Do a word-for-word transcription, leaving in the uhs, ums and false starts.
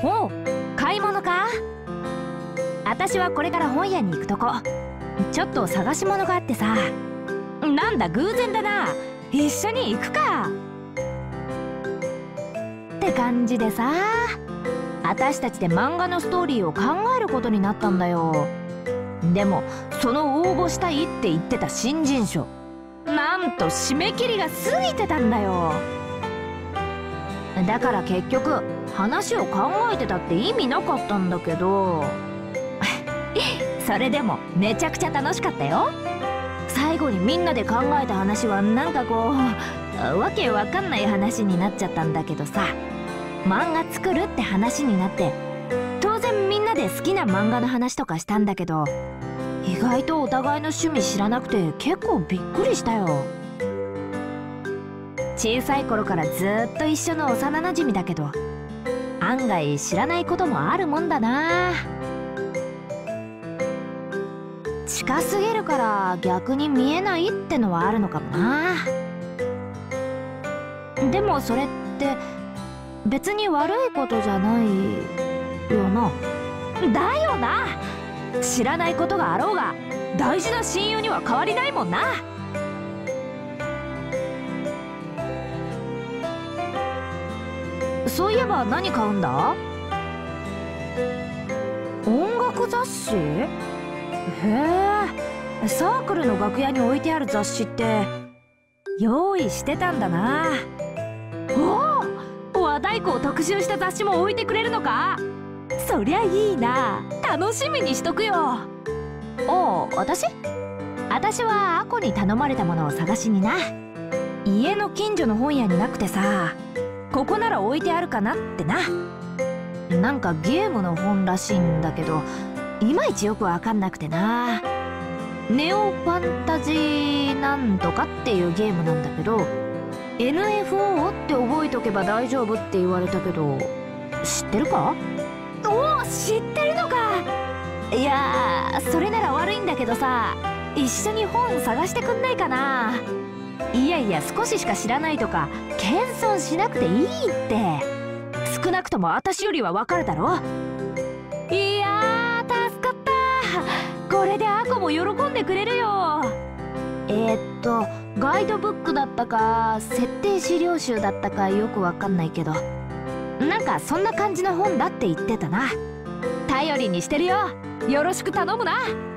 おう、買い物か？私はこれから本屋に行くとこ。ちょっと探し物があってさ。なんだ、偶然だな。一緒に行くか。って感じでさ、私たちで漫画のストーリーを考えることになったんだよ。でもその応募したいって言ってた新人賞、なんと締め切りが過ぎてたんだよ。だから結局話を考えてたって意味なかったんだけどそれでもめちゃくちゃ楽しかったよ。最後にみんなで考えた話はなんかこうわけわかんない話になっちゃったんだけどさ、漫画作るって話になって、当然みんなで好きな漫画の話とかしたんだけど、意外とお互いの趣味知らなくて結構びっくりしたよ。小さい頃からずっと一緒の幼なじみだけど、案外知らないこともあるもんだな。近すぎるから逆に見えないってのはあるのかもな。でもそれって別に悪いことじゃないよな。だよな。知らないことがあろうが大事な親友には変わりないもんな。そういえば何買うんだ？音楽雑誌？へえ、サークルの楽屋に置いてある雑誌って用意してたんだな。おお、和太鼓を特集した雑誌も置いてくれるのか？そりゃいいな。楽しみにしとくよ。おう、私？私はアコに頼まれたものを探しにな。家の近所の本屋になくてさ、ここなら置いてあるかなってな。なんかゲームの本らしいんだけど、いまいちよくわかんなくてな。ネオファンタジーなんとかっていうゲームなんだけど、 エヌエフオー って覚えとけば大丈夫って言われたけど、知ってるか？おお、知ってるのか。いやー、それなら悪いんだけどさ、一緒に本探してくんないかな。いやいや、少ししか知らないとか謙遜しなくていいって。少なくとも私よりはわかるだろ。いやー、助かった。これでアコも喜んでくれるよ。えー、っとガイドブックだったか設定資料集だったかよくわかんないけど、なんかそんな感じの本だって言ってたな。頼りにしてるよ。よろしく頼むな。